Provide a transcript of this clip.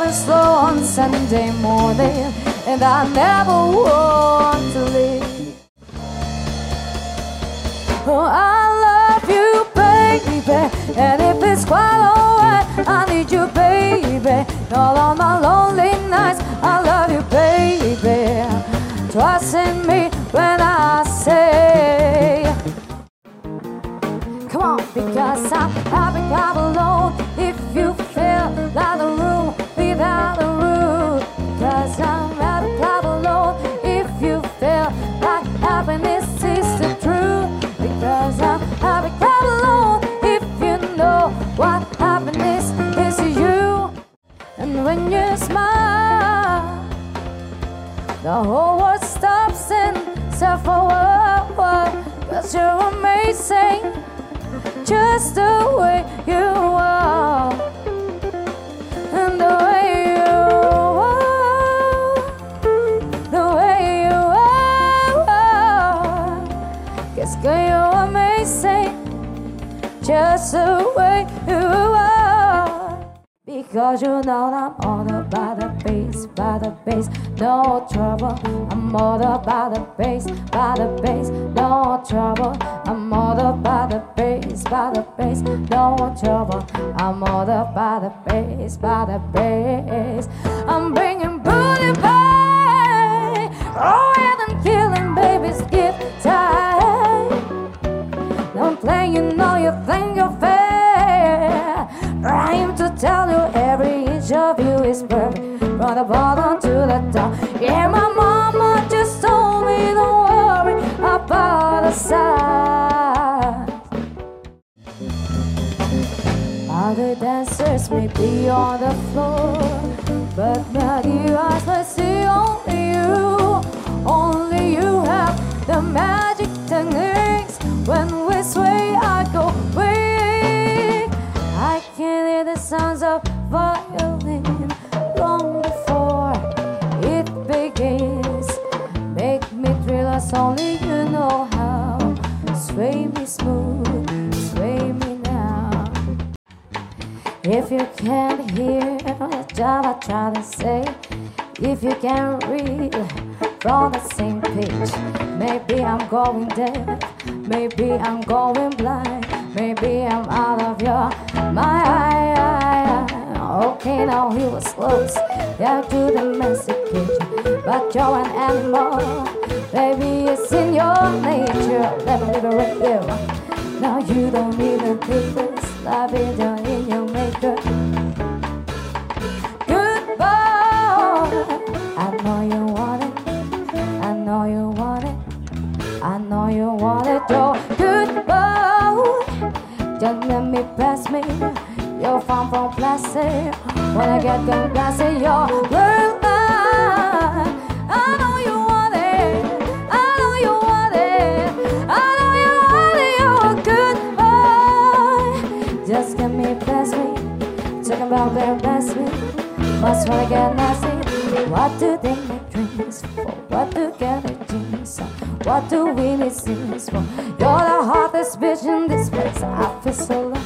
driving slow on Sunday morning, and I never want to leave. Oh, I love you, baby, and if it's quite alright, I need you, baby. All on my lonely nights, I love you, baby. Trust in me when I say, come on, because I'm happy, I'm alone. If you feel like the room without a roof, because I'm happy, I'm alone. If you feel like happiness is the truth, because I'm happy, I'm alone. If you know what happiness is to you, and when you smile, the whole world stops and says for what, because you're amazing, just the way you are, and the way you are, the way you are, 'cause girl, you're amazing, just the way you are. Because you know I'm all about the bass, no trouble. I'm all about the bass, no trouble. I'm all about the bass, no trouble. I'm all about the bass, I'm bringing booty back, oh, and I'm killing baby's gift time. Don't play, you know you think you're fair. Trying to tell you every inch of you is perfect, from the bottom to the top. Yeah, my mama just told me don't worry about the size. Other dancers may be on the floor, but not you, I see only you have the magic techniques. When we sway, I go weak. I can hear the sounds of violin long before it begins. Make me thrill us, only you know how. Sway me smooth, sway me now. If you can't hear what I try to say, if you can't read from the same page, maybe I'm going deaf, maybe I'm going blind, maybe I'm out of your mind. Okay, now he was close, yeah, to the domestication, but you're an animal, baby, it's in your nature. Let me liberate you. Now you don't even think this, love is done in your maker. Goodbye, I know you want it, I know you want it, I know you want it. Oh, goodbye, just let me pass me. You're far from plastic. When I get them blasted, you're blue line. I know you want it, I know you want it, I know you want it. You're goodbye, just let me pass me. Talking about their blast me. Must wanna get nasty. What do they make dreams for? What do get a jeans on? What do we need scenes for? You're the hottest bitch in this place. I feel so low.